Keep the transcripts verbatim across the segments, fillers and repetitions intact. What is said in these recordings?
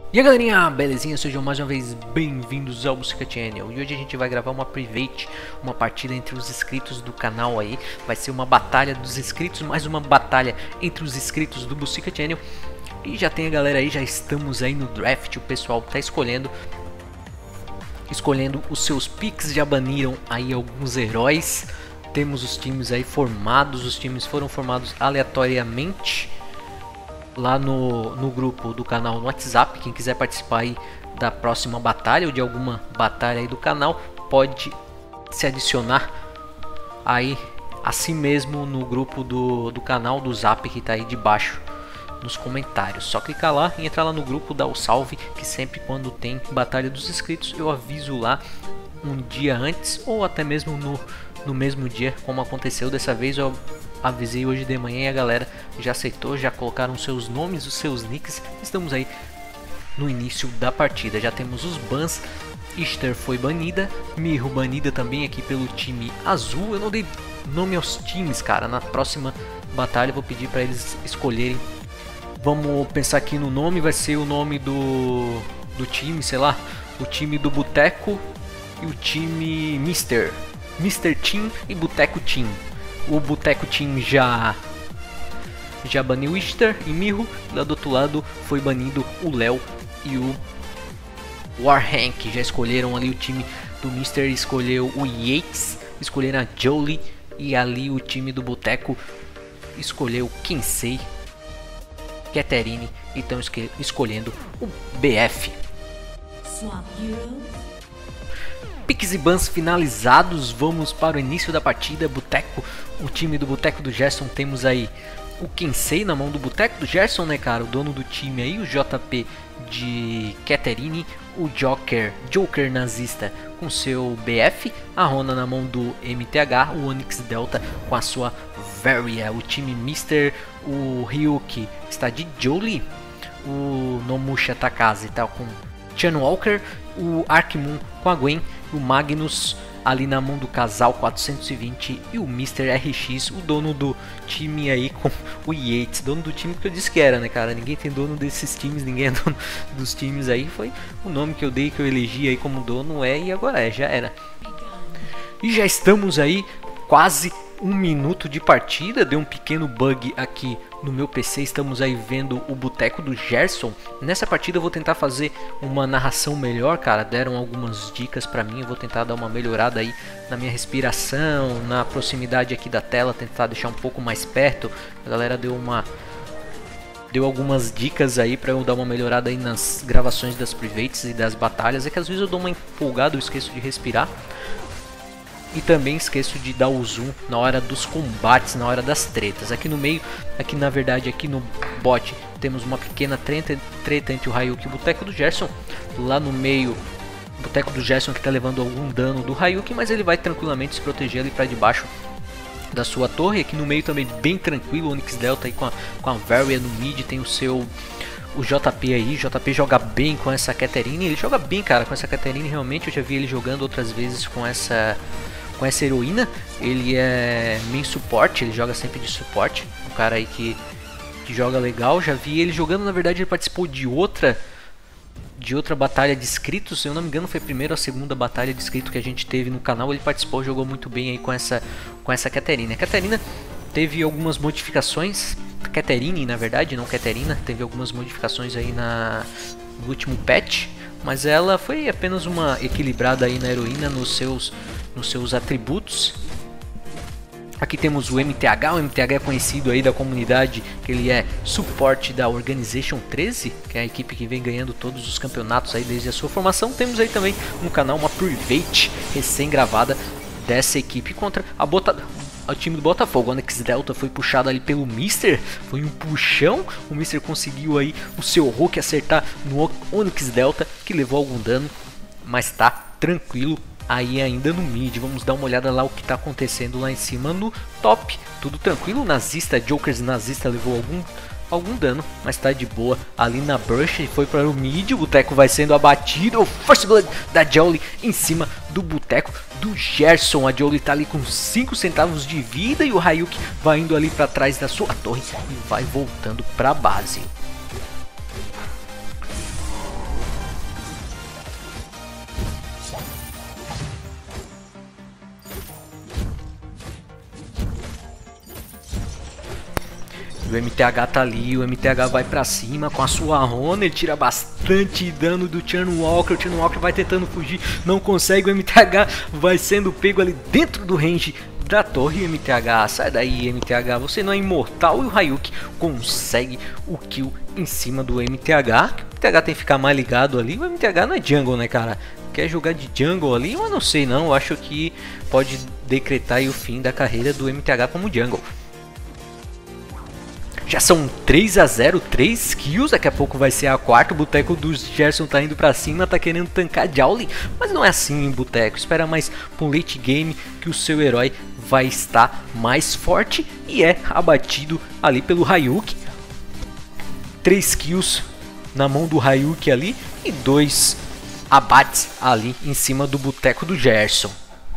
E aí galerinha, belezinha? Sejam mais uma vez bem-vindos ao Bucica Channel. E hoje a gente vai gravar uma private, uma partida entre os inscritos do canal aí. Vai ser uma batalha dos inscritos, mais uma batalha entre os inscritos do Bucica Channel. E já tem a galera aí, já estamos aí no draft, o pessoal tá escolhendo Escolhendo os seus picks, já baniram aí alguns heróis. Temos os times aí formados, os times foram formados aleatoriamente lá no, no grupo do canal no WhatsApp. Quem quiser participar aí da próxima batalha ou de alguma batalha aí do canal, pode se adicionar aí assim mesmo no grupo do, do canal do Zap que tá aí debaixo nos comentários. Só clicar lá e entrar lá no grupo, dar o salve, que sempre quando tem batalha dos inscritos eu aviso lá um dia antes ou até mesmo no, no mesmo dia, como aconteceu dessa vez. Eu avisei hoje de manhã e a galera já aceitou, já colocaram seus nomes, os seus nicks. Estamos aí no início da partida, já temos os bans. Ishtar foi banida, Mirro banida também aqui pelo time azul. Eu não dei nome aos times, cara. Na próxima batalha eu vou pedir para eles escolherem. Vamos pensar aqui no nome, vai ser o nome do, do time, sei lá, o time do Boteco e o time Mister Mister Team e Boteco Team. O Boteco Team já já baniu o Ishtar e Mirro. Lá do outro lado foi banido o Léo e o Warhank. Já escolheram ali o time do Mister, escolheu o Yates, escolheram a Jolie. E ali o time do Boteco escolheu Kinsey, Katerine, e estão escolhendo o B F. Piques e bans finalizados, vamos para o início da partida. Boteco, o time do Boteco do Gerson, temos aí o Kinsey na mão do Boteco do Gerson, né, cara, o dono do time aí, o J P de Katerine, o Joker, Joker nazista com seu B F, a Rona na mão do M T H, o Onyx Delta com a sua Varia, o time Mister, o Ryuki está de Jolie, o Nomusha Takase está com Chan Walker, o Arcmoon com a Gwen, o Magnus ali na mão do casal quatrocentos e vinte e o Mister R X, o dono do time aí com o Yates, dono do time que eu disse que era, né, cara? Ninguém tem dono desses times, ninguém é dono dos times aí, foi o nome que eu dei, que eu elegi aí como dono, é, e agora é, já era. E já estamos aí quase um minuto de partida, deu um pequeno bug aqui no meu P C, estamos aí vendo o Boteco do Gerson. Nessa partida eu vou tentar fazer uma narração melhor, cara, deram algumas dicas pra mim, eu vou tentar dar uma melhorada aí na minha respiração, na proximidade aqui da tela, tentar deixar um pouco mais perto. A galera deu uma deu algumas dicas aí pra eu dar uma melhorada aí nas gravações das privates e das batalhas. É que às vezes eu dou uma empolgada, eu esqueço de respirar. E também esqueço de dar o zoom na hora dos combates, na hora das tretas. Aqui no meio, aqui na verdade, aqui no bot, temos uma pequena treta, treta entre o Ryuki e o Boteco do Gerson. Lá no meio, o Boteco do Gerson que está levando algum dano do Ryuki, mas ele vai tranquilamente se proteger ali para debaixo da sua torre. Aqui no meio também bem tranquilo, o Onyx Delta aí com a, com a Varia no mid, tem o seu... o J P aí, J P joga bem com essa Katerine, ele joga bem, cara, com essa Katerine, realmente eu já vi ele jogando outras vezes com essa com essa heroína. Ele é main suporte, ele joga sempre de suporte, um cara aí que, que joga legal. Já vi ele jogando, na verdade ele participou de outra de outra batalha de inscritos, se eu não me engano foi a primeira ou a segunda batalha de inscrito que a gente teve no canal, ele participou, jogou muito bem aí com essa com essa Katerine. A Katerina teve algumas modificações, Katerine na verdade, não Katerina, teve algumas modificações aí na, no último patch, mas ela foi apenas uma equilibrada aí na heroína, nos seus, nos seus atributos. Aqui temos o M T H, o M T H é conhecido aí da comunidade, que ele é suporte da Organization treze, que é a equipe que vem ganhando todos os campeonatos aí desde a sua formação. Temos aí também no canal uma private recém-gravada dessa equipe contra a Bota... o time do Botafogo. O Onyx Delta foi puxado ali pelo Mister, foi um puxão, o Mister conseguiu aí o seu Hulk acertar no Onyx Delta, que levou algum dano, mas tá tranquilo aí ainda no mid. Vamos dar uma olhada lá o que tá acontecendo lá em cima no top, tudo tranquilo. O nazista, Jokers nazista levou algum algum dano, mas tá de boa ali na brush, foi para o mid, o Boteco vai sendo abatido, o First Blood da Jolie em cima do Boteco do Gerson. A Jolie tá ali com cinco centavos de vida e o Ryuki vai indo ali para trás da sua torre e vai voltando para base. O M T H tá ali, o M T H vai pra cima com a sua Rona, ele tira bastante dano do Churn Walker, o Churn Walker vai tentando fugir, não consegue, o M T H vai sendo pego ali dentro do range da torre. M T H, sai daí M T H, você não é imortal, e o Ryuk consegue o kill em cima do M T H. O M T H tem que ficar mais ligado ali, o M T H não é jungle, né, cara? Quer jogar de jungle ali? Eu não sei não, eu acho que pode decretar aí o fim da carreira do M T H como jungle. Já são três a zero, três kills, daqui a pouco vai ser a quarta. O boteco do Gerson tá indo pra cima, tá querendo tancar Jowly, mas não é assim em boteco. Espera mais pro late game que o seu herói vai estar mais forte e é abatido ali pelo Ryuk. três kills na mão do Ryuk ali e dois abates ali em cima do boteco do Gerson.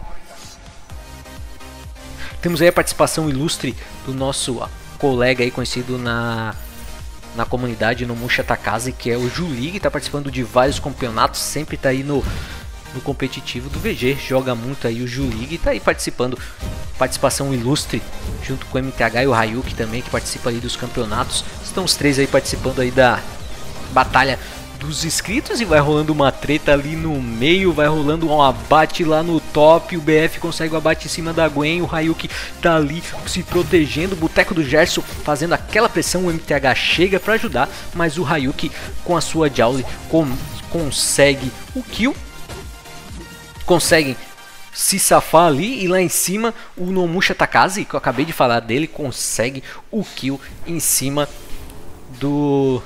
Temos aí a participação ilustre do nosso colega aí conhecido na, na comunidade no Musha Takaze, que é o Julig, está participando de vários campeonatos, sempre está aí no, no competitivo do V G, joga muito aí o Julig, está aí participando, participação ilustre, junto com o M T H e o Ryuk também, que participa ali dos campeonatos. Estão os três aí participando aí da batalha dos inscritos e vai rolando uma treta ali no meio, vai rolando um abate lá no top, o B F consegue o abate em cima da Gwen, o Ryuk tá ali se protegendo, o boteco do Gerson fazendo aquela pressão, o M T H chega para ajudar, mas o Ryuk com a sua Jowly com, consegue o kill, conseguem se safar ali, e lá em cima o Nomusha Takaze, que eu acabei de falar dele, consegue o kill em cima do...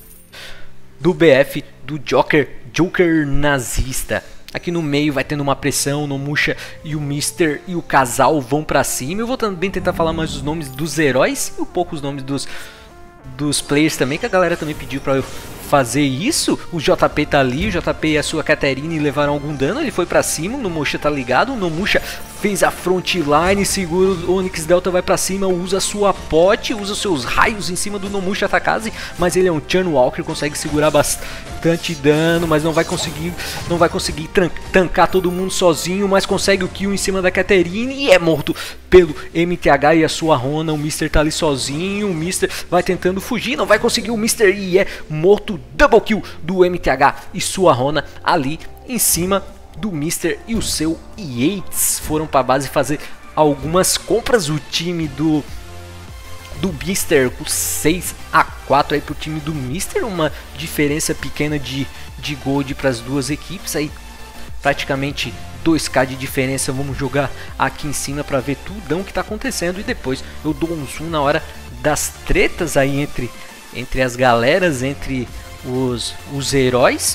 do B F do Joker, Joker nazista. Aqui no meio vai tendo uma pressão, o Nomusha e o Mister e o casal vão pra cima. Eu vou também tentar falar mais os nomes dos heróis e um pouco os nomes dos, dos players também, que a galera também pediu pra eu fazer isso. O J P tá ali, o J P e a sua Katarine levaram algum dano, ele foi pra cima, o Nomusha tá ligado, o Nomusha fez a frontline, segura o Onyx Delta, vai pra cima, usa a sua pote, usa seus raios em cima do Nomusha Takaze, mas ele é um Churn Walker, consegue segurar bastante dano, mas não vai conseguir, não vai conseguir tancar todo mundo sozinho, mas consegue o kill em cima da Katarine e é morto pelo M T H e a sua Rona. O Mister tá ali sozinho, o Mister vai tentando fugir, não vai conseguir o Mister e é morto. Double kill do M T H e sua Rona ali em cima do Mister e o seu Yates. Foram para a base fazer algumas compras. O time do do Mister com seis a quatro aí pro time do Mister, uma diferença pequena de, de gold para as duas equipes, aí praticamente dois K de diferença. Vamos jogar aqui em cima para ver tudo o que está acontecendo e depois eu dou um zoom na hora das tretas aí entre, entre as galeras, entre os, os heróis.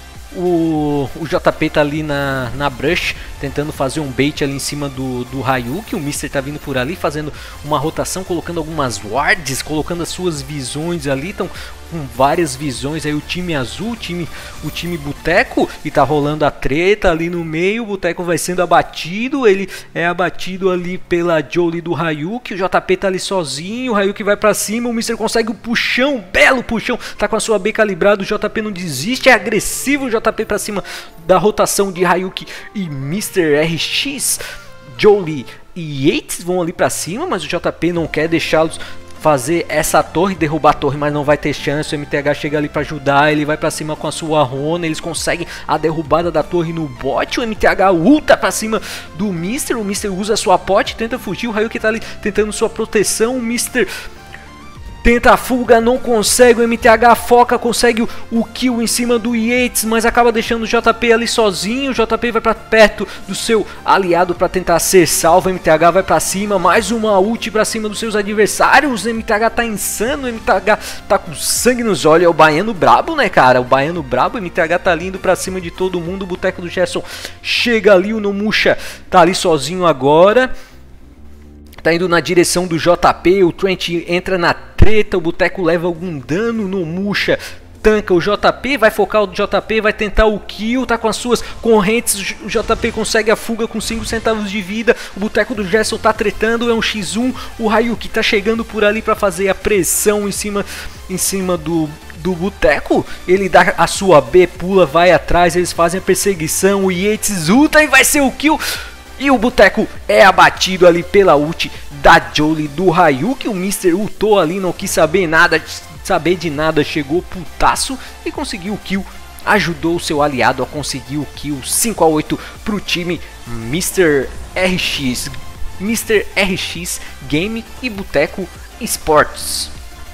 O, o J P tá ali na, na brush, tentando fazer um bait ali em cima do, do Ryuk. O Mister tá vindo por ali, fazendo uma rotação, colocando algumas wards, colocando as suas visões ali. Estão com várias visões aí o time azul, o time, o time boteco, e tá rolando a treta ali no meio. O boteco vai sendo abatido, ele é abatido ali pela Jowly do Ryuk. O J P tá ali sozinho, o Ryuk vai pra cima, o Mister consegue o puxão, belo puxão, tá com a sua B calibrada, o J P não desiste, é agressivo o J P pra cima da rotação de Ryuk e Mister R X. Jowly e Yates vão ali pra cima, mas o J P não quer deixá-los fazer essa torre, derrubar a torre, mas não vai ter chance. O M T H chega ali para ajudar, ele vai para cima com a sua Rona, eles conseguem a derrubada da torre no bot. O M T H ulta para cima do Mister, o Mister usa a sua pote, tenta fugir, o Ryuk tá ali tentando sua proteção, o Mister tenta a fuga, não consegue, o M T H foca, consegue o, o kill em cima do Yates, mas acaba deixando o J P ali sozinho. O J P vai para perto do seu aliado para tentar ser salvo, o M T H vai para cima, mais uma ult para cima dos seus adversários. O M T H tá insano, o M T H tá com sangue nos olhos, é o baiano brabo, né, cara? O baiano brabo, o M T H tá lindo para cima de todo mundo. O boteco do Gerson chega ali, o Nomusha tá ali sozinho agora. Tá indo na direção do J P, o Trent entra na treta, o boteco leva algum dano, o Nomusha tanca o J P, vai focar o J P, vai tentar o kill, tá com as suas correntes, o J P consegue a fuga com cinco centavos de vida, o boteco do Gerson tá tretando, é um xis um, o Ryuk tá chegando por ali para fazer a pressão em cima, em cima do... do boteco, ele dá a sua B, pula, vai atrás, eles fazem a perseguição, o Yates ulta e vai ser o kill E o Boteco é abatido ali pela ult da Jolie do Ryuk. O mister ultou ali, não quis saber nada, saber de nada, chegou putaço e conseguiu o kill. Ajudou o seu aliado a conseguir o kill. Cinco a oito pro time mister R X. mister R X Game e Boteco Esportes.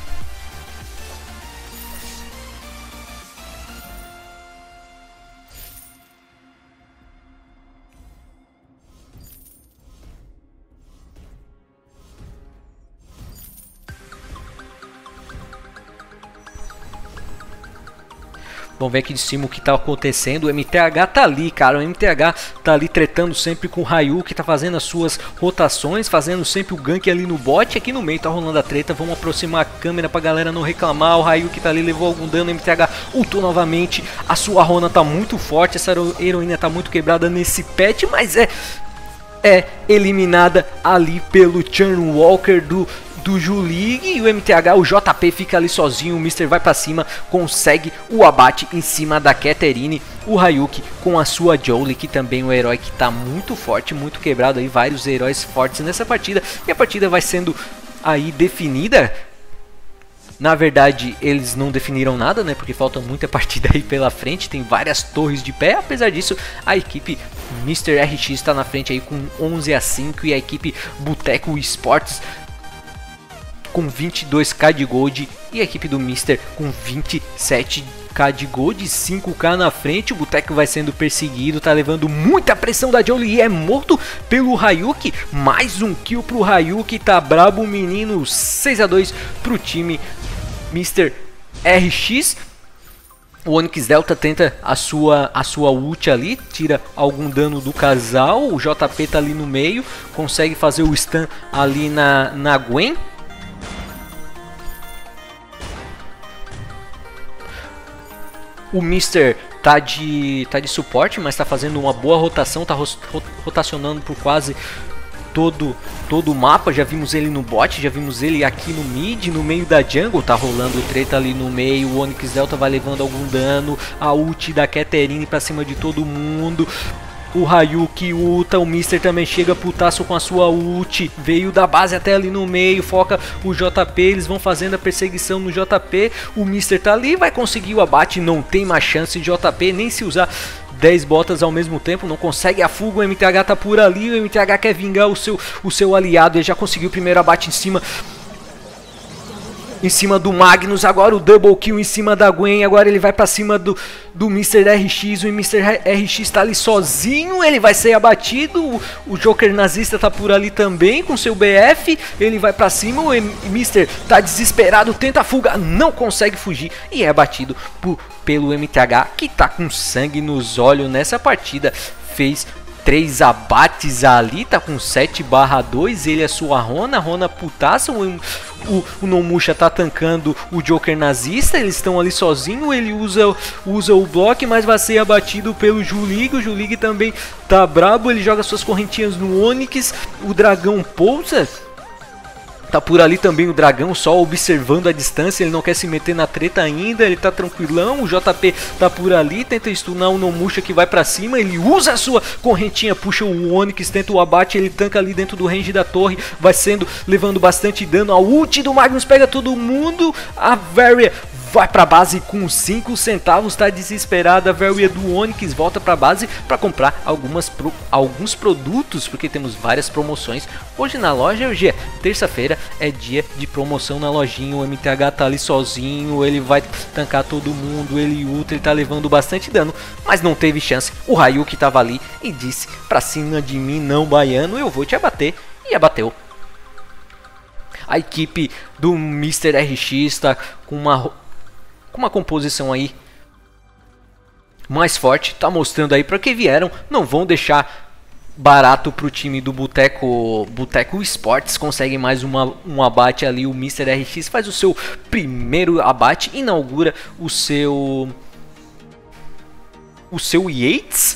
Vamos ver aqui de cima o que tá acontecendo. O M T H tá ali, cara. O M T H tá ali tretando sempre com o Ryuk, tá fazendo as suas rotações, fazendo sempre o gank ali no bot. Aqui no meio tá rolando a treta. Vamos aproximar a câmera pra galera não reclamar. O Ryuk tá ali, levou algum dano. O M T H ultou novamente. A sua Rona tá muito forte. Essa heroína tá muito quebrada nesse patch, mas é, é eliminada ali pelo Churnwalker do... do Julig. E o M T H, o J P fica ali sozinho, o mister vai pra cima, consegue o abate em cima da Katerine. O Ryuk com a sua Jolie, que também é um herói que tá muito forte, muito quebrado aí, vários heróis fortes nessa partida. E a partida vai sendo aí definida. Na verdade, eles não definiram nada, né? Porque falta muita partida aí pela frente. Tem várias torres de pé. Apesar disso, a equipe mister R X está na frente aí com onze a cinco. E a equipe Boteco Esportes com vinte e dois k de gold e a equipe do mister com vinte e sete k de gold, cinco k na frente. O Boteco vai sendo perseguido, tá levando muita pressão da Jolie e é morto pelo Ryuk. Mais um kill pro Ryuk, tá brabo o menino. Seis a dois pro time mister R X. O Onyx Delta tenta a sua, a sua ult ali, tira algum dano do casal. O J P tá ali no meio, consegue fazer o stun ali na, na Gwen. O mister tá de, tá de suporte, mas tá fazendo uma boa rotação, tá rotacionando por quase todo, todo o mapa. Já vimos ele no bot, já vimos ele aqui no mid, no meio da jungle, tá rolando treta ali no meio. O Onyx Delta vai levando algum dano, a ult da Katerine pra cima de todo mundo. O Ryuk ulta, o mister também chega putaço com a sua ult, veio da base até ali no meio, foca o J P, eles vão fazendo a perseguição no J P, o mister tá ali, vai conseguir o abate, não tem mais chance de J P, nem se usar dez botas ao mesmo tempo, não consegue a fuga, o M T H tá por ali, o M T H quer vingar o seu, o seu aliado, ele já conseguiu o primeiro abate em cima... Em cima do Magnus, agora o double kill em cima da Gwen, agora ele vai pra cima do, do mister R X, o mister R X tá ali sozinho, ele vai ser abatido, o, o Joker nazista tá por ali também com seu B F, ele vai pra cima, o mister tá desesperado, tenta a fuga, não consegue fugir e é abatido por, pelo M T H, que tá com sangue nos olhos nessa partida, fez... três abates ali, tá com sete barra dois, ele é sua Rona, Rona putaça, o, o, o Nomusha tá tancando o Joker nazista, eles estão ali sozinho, ele usa, usa o bloco, mas vai ser abatido pelo Julig, o Julig também tá brabo, ele joga suas correntinhas no Onyx, o dragão pousa. Tá por ali também o dragão, só observando a distância, ele não quer se meter na treta ainda, ele tá tranquilão, o J P tá por ali, tenta stunar o Nomusha que vai pra cima, ele usa a sua correntinha, puxa o Onyx, tenta o abate, ele tanca ali dentro do range da torre, vai sendo, levando bastante dano, a ult do Magnus pega todo mundo, a Varia vai pra base com cinco centavos, tá desesperada, a Varia do Onyx volta pra base para comprar algumas pro, alguns produtos, porque temos várias promoções hoje na loja. Hoje é terça-feira, é dia de promoção na lojinha, o M T H tá ali sozinho, ele vai tancar todo mundo, ele ultra, ele tá levando bastante dano, mas não teve chance, o Ryuk tava ali e disse pra cima de mim não baiano, eu vou te abater, e abateu. A equipe do mister R X tá com uma... com uma composição aí mais forte, tá mostrando aí para que vieram, não vão deixar barato pro time do Boteco, Boteco Esportes, consegue mais uma, um abate ali, o mister R X faz o seu primeiro abate, inaugura o seu o seu Yates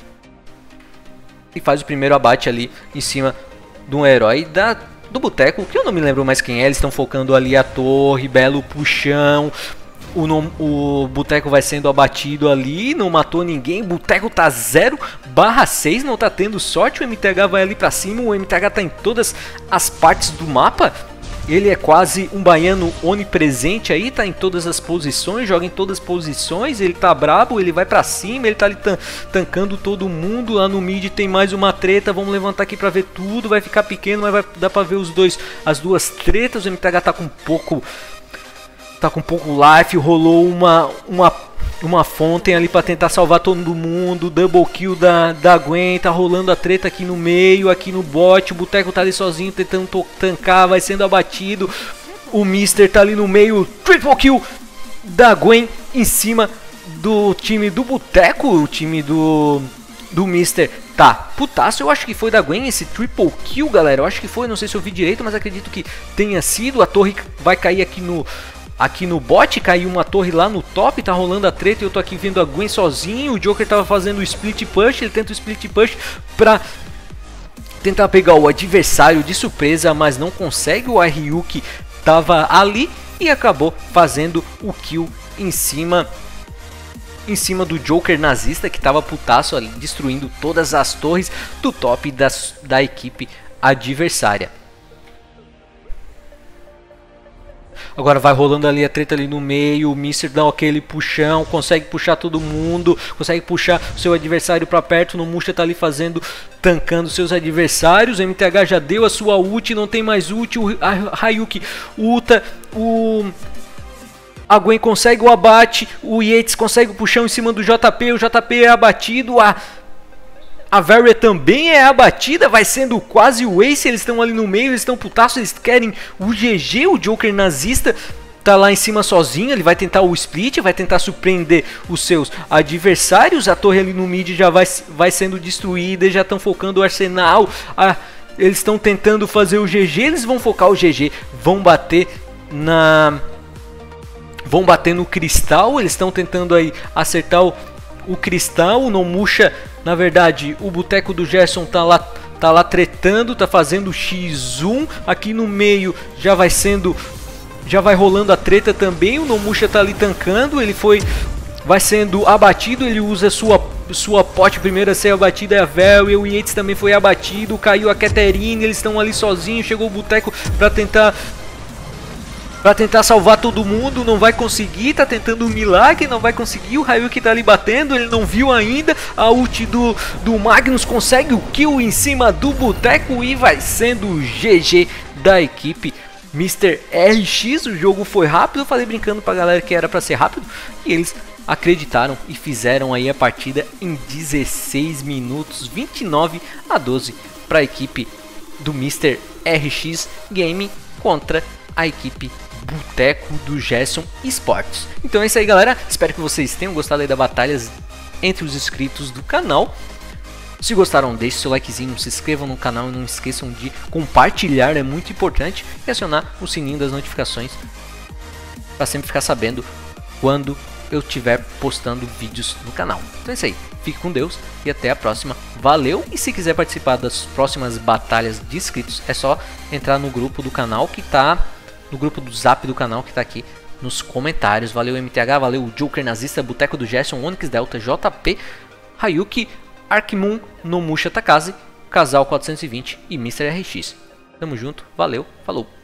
e faz o primeiro abate ali em cima de um herói da, do Boteco, que eu não me lembro mais quem é, eles estão focando ali a torre, belo puxão. O, no, o Boteco vai sendo abatido ali, não matou ninguém. Boteco tá zero barra seis, não tá tendo sorte. O M T H vai ali pra cima, o M T H tá em todas as partes do mapa. Ele é quase um baiano onipresente aí, tá em todas as posições, joga em todas as posições, ele tá brabo, ele vai pra cima, ele tá ali tan tancando todo mundo. Lá no mid tem mais uma treta, vamos levantar aqui pra ver tudo, vai ficar pequeno, mas vai dar pra ver os dois, as duas tretas. O M T H tá com pouco, tá com pouco life, rolou uma, uma, uma Fountain ali pra tentar salvar todo mundo, double kill da, da Gwen, tá rolando a treta aqui no meio, aqui no bot, o Boteco tá ali sozinho tentando tancar, vai sendo abatido, o Mister tá ali no meio, triple kill da Gwen em cima do time do Boteco. O time do, do Mister tá putaço, eu acho que foi da Gwen esse triple kill, galera, eu acho que foi, não sei se eu vi direito, mas acredito que tenha sido. A torre vai cair aqui no... Aqui no bot, caiu uma torre lá no top, tá rolando a treta e eu tô aqui vendo a Gwen sozinho. O Joker tava fazendo o split push, ele tenta o split push pra tentar pegar o adversário de surpresa, mas não consegue. O Ryuki tava ali e acabou fazendo o kill em cima em cima do Joker nazista, que tava putaço ali, destruindo todas as torres do top das, da equipe adversária. Agora vai rolando ali a treta ali no meio, o Mister dá aquele puxão, consegue puxar todo mundo, consegue puxar o seu adversário pra perto, no Musha tá ali fazendo, tancando seus adversários. O M T H já deu a sua ult, não tem mais ult, o Ryuki ulta, o... A Gwen consegue o abate, o Yates consegue o puxão em cima do J P, o J P é abatido, a... A Varia também é abatida, vai sendo quase o ace, eles estão ali no meio, eles estão putaço, eles querem o G G, o Joker nazista tá lá em cima sozinho, ele vai tentar o split, vai tentar surpreender os seus adversários. A torre ali no mid já vai, vai sendo destruída, já estão focando o arsenal, a, eles estão tentando fazer o G G, eles vão focar o G G, vão bater na... Vão bater no cristal, eles estão tentando aí acertar o, o cristal, o Nomusha... Na verdade, o Boteco do Gerson tá lá, tá lá tretando, tá fazendo xis um. Aqui no meio já vai sendo, já vai rolando a treta também. O Nomusha tá ali tancando, ele foi, vai sendo abatido. Ele usa sua, sua pote primeiro a ser abatida, é a Vel, e o Yates também foi abatido. Caiu a Catherine, eles estão ali sozinhos. Chegou o Boteco pra tentar... Pra tentar salvar todo mundo, não vai conseguir, tá tentando um milagre, não vai conseguir. O Ryuki tá ali batendo, ele não viu ainda. A ult do, do Magnus consegue o kill em cima do Boteco e vai sendo o G G da equipe Mister R X. O jogo foi rápido, eu falei brincando pra galera que era pra ser rápido e eles acreditaram e fizeram aí a partida em dezesseis minutos, vinte e nove a doze pra equipe do Mister R X Game contra a equipe Boteco do Gerson Esportes. Então é isso aí, galera, espero que vocês tenham gostado aí das batalhas entre os inscritos do canal. Se gostaram, deixe seu likezinho, se inscrevam no canal e não esqueçam de compartilhar, é muito importante, e acionar o sininho das notificações para sempre ficar sabendo quando eu estiver postando vídeos no canal. Então é isso aí, fique com Deus e até a próxima, valeu! E se quiser participar das próximas batalhas de inscritos, é só entrar no grupo do canal que tá... no grupo do Zap do canal que tá aqui nos comentários. Valeu M T H, valeu o Joker nazista, Boteco do Gerson, Onyx Delta, J P, Ryuki, Arkmoon, Nomusha Takaze, Casal quatrocentos e vinte e Mister R X. Tamo junto, valeu, falou!